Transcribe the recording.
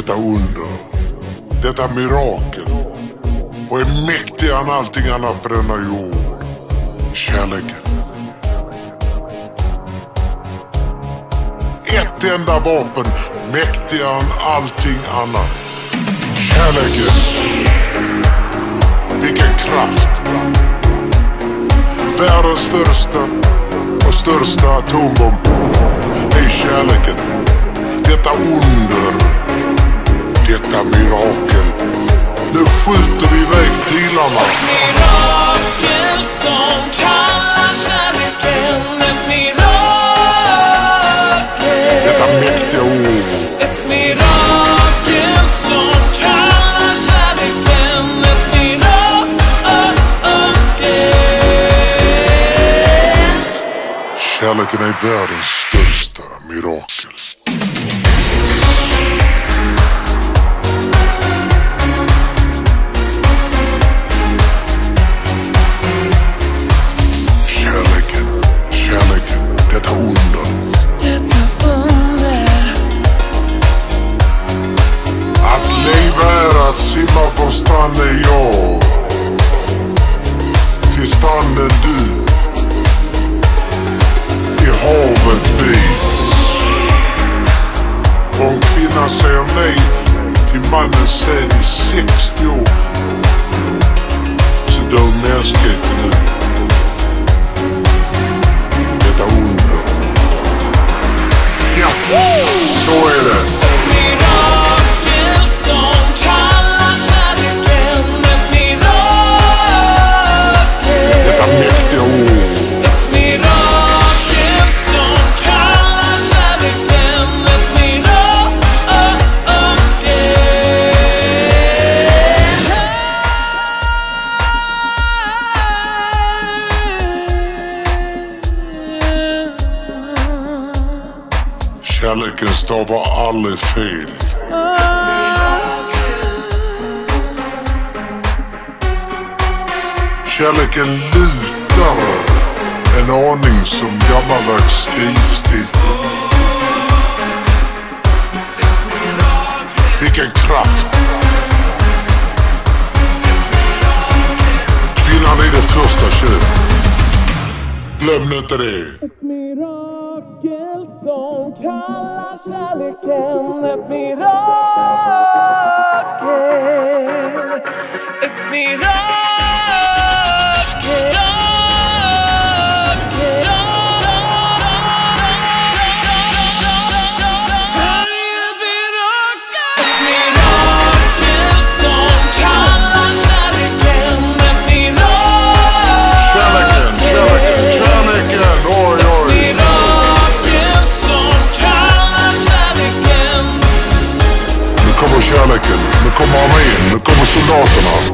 detta under, detta mirakel, och är mäktigare än allting annat på denna jord. Kärleken. Ett enda vapen, mäktigare än allting annat. Kärleken. Vilken kraft. Världens största atombomb är kärleken. Detta under, detta mirakel. Nu skjuter vi iväg pilarna. Ett mirakel som kallar kärleken. Ett mirakel. Detta mäktiga ord. Ett mirakel som kallar kärleken. Ett mirakel. Kärleken är världens största mirakel. Simma på stranden jag, till stranden du, i havet vi. Om kvinnan säger nej till mannen säger i 60 år, så dör mänskligheten nu. Detta under. Ja, så är det. Kärleken stavar aldrig fel. Kärleken lutar en aning som gammaldags skrivstil. Vilken kraft. Kvinnan är det första könet. Glöm inte det. Ett mirakel som kallar kärleken. Ett mirakel. Ett mirakel. Kärleken, nu kommer armén, nu kommer soldaterna.